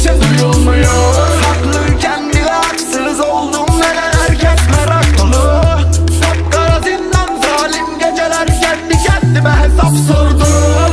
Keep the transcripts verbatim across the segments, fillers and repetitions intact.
kimse duyulmuyor. Haklıyken bile haksız oldum, neden herkes merak dolu. Kapkara zindan zalim geceler, kendi kendime hesap sordum.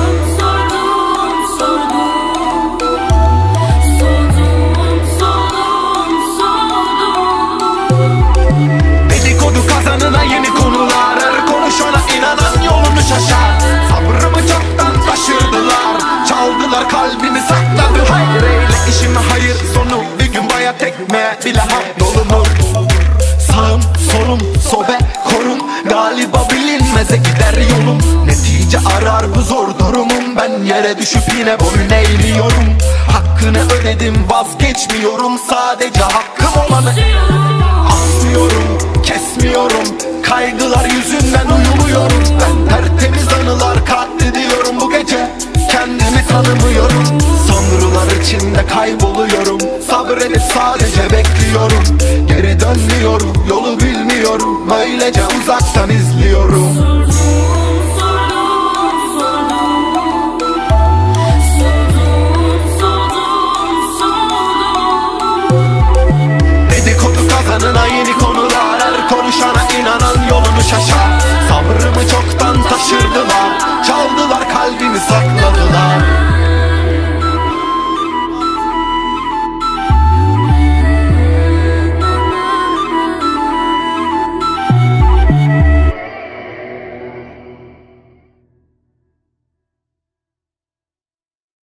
Dedikodu kazanına yeni konular, her konuşana inanan yolunu şaşar. Sabrımı çoktan taşırdılar, çaldılar kalbimi sakladı. Hayır eyle işime hayır sonu, bir gün baya tekme bile hak dolunur. Sağım solum sobe korum, galiba bilinmeze gider yolum. Netice arar bu zor durumum, ben yere düşüp yine boyun eğiliyorum. Hakkını ödedim vazgeçmiyorum, sadece hakkım olanı asmıyorum, kesmiyorum. Kaygılar yüzünden uyumuyorum. Ben tertemiz anılar katlediyorum bu gece, kendimi tanımıyorum. Sonralar içinde kayboluyorum, sabredip sadece bekliyorum. Geri dönmüyorum, yolu bilmiyorum, öylece uzaktan izliyorum.